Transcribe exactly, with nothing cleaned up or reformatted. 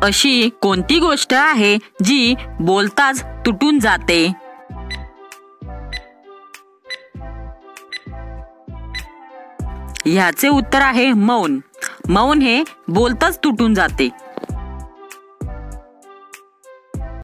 अशी कोणती गोष्ट आहे जी बोलताच तुटून जाते? ह्याचे उत्तर आहे मौन. मौन हे बोलताच तुटून जाते.